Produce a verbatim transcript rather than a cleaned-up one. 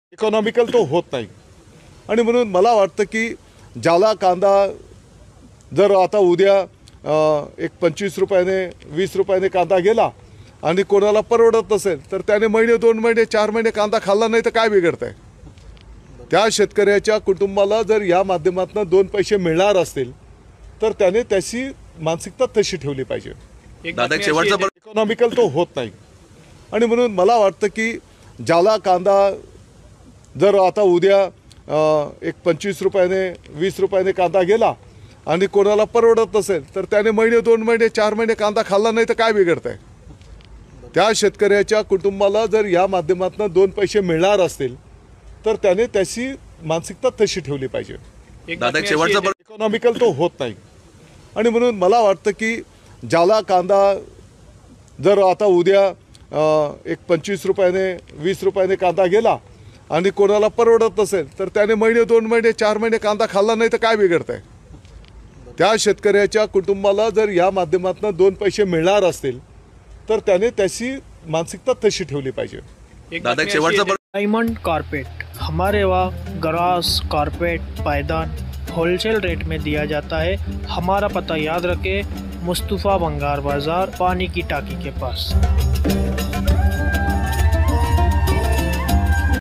Economical तो होत नाही आणि म्हणून मला वाटतं की ज्याला कांदा जर आता उद्या एक पंचवीस रुपयाने वीस रुपयाने कांदा गेला आणि कोणाला परवडत नसेल तर त्याने महिने दोन महिने चार महिने कांदा खाल्ला नाही तर काय बिघडत आहे? त्या शेतकऱ्याच्या कुटुंबाला जर या माध्यमातून दोन पैसे मिळणार असतील तर त्याने त्याची मानसिकता तशी ठेवली पाहिजे. इकॉनॉमिकल तो होत नाही आणि म्हणून मला वाटतं की ज्याला कांदा जर आता उद्या एक पंचवीस रुपयाने वीस रुपयाने कांदा गेला आणि कोणाला परवडत नसेल तर त्याने महिने दोन महिने चार महिने कांदा खाल्ला नाही तर काय बिघडत आहे? त्या शेतकऱ्याच्या कुटुंबाला जर या माध्यमातून दोन पैसे मिळणार असतील तर त्याने त्याची मानसिकता तशी ठेवली पाहिजे. इकॉनॉमिकल तो होत नाही आणि म्हणून मला वाटतं की ज्याला कांदा जर आता उद्या एक पंचवीस रुपयाने वीस रुपयाने कांदा गेला आणि कोणाला परवडत नसेल तर त्याने महिने दोन महिने चार महिने कांदा खाल्ला नाही तर काय बिघडत आहे? त्या शेतकऱ्याच्या कुटुंबाला जर या माध्यमातून दोन पैसे मिळणार असतील तर त्याने त्याची मानसिकता तशी ठेवली पाहिजे. डायमंड कारपेट हमारे वहाँ ग्रास कारपेट पायदान होलसेल रेट में दिया जाता है. हमारा पता याद रखें, मुस्तफ़ा बंगार बाज़ार, पानी की टाकी के पास.